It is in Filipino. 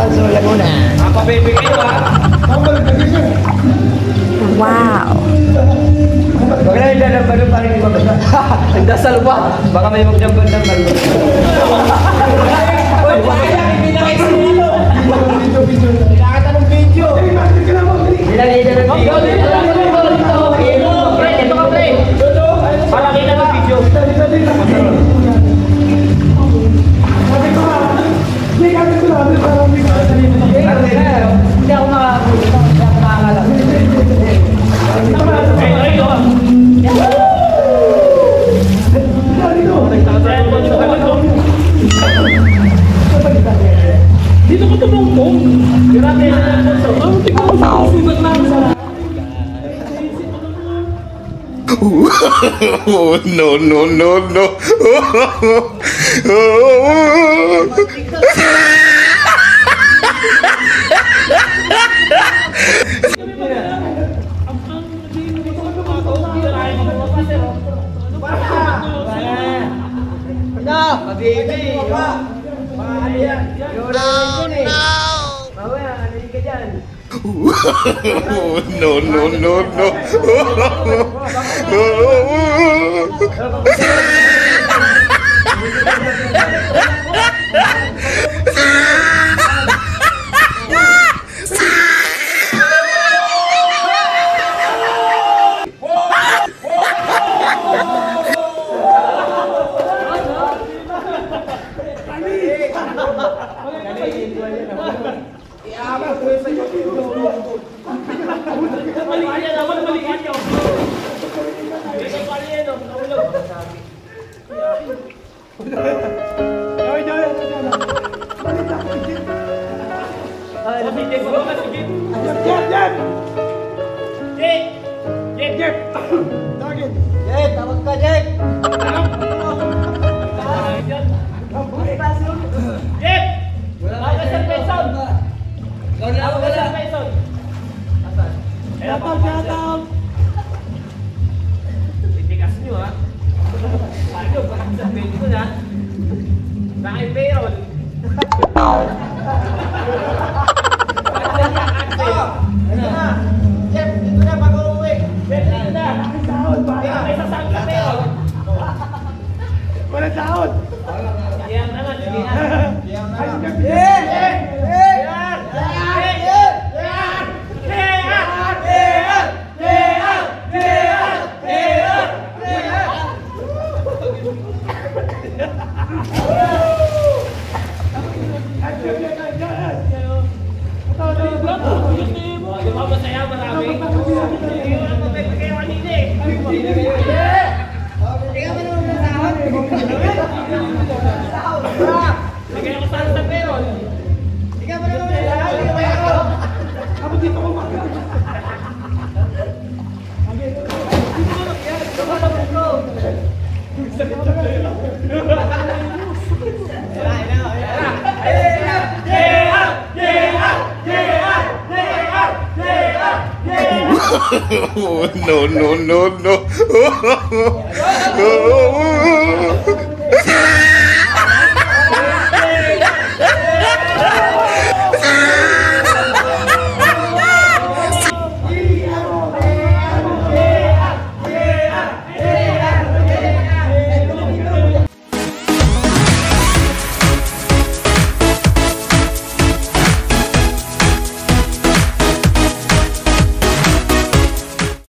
Alfonso Laguna. Apa baby kayo ha? Wow. Huwag na yung dadamban pa rin iba basta. Nagdasal pa. Baka may magdamban-damban. Uy, kailangan ng video. Nilalida ng video. Ito ka pre. Para kita ng video. Hindi ako makakalap. Dito ko tumungkong. Grabe na lang po. Ang tingnan mo sa sugat lang sa... Oh, no, no, no, no. Oh, no, no, no, no. Tawag ka, Jack! Jack! Wala ka sa peson! Wala ka sa peson! Shoutout! Itikas nyo ha! Ano, baka sa peson ha? Baka yung payroll! Jeff, dito na bago uwi! Jeff, dito na! May sasang ka payroll! Walang sahod! Yan naman, sige na! Oh, no, no, no, no.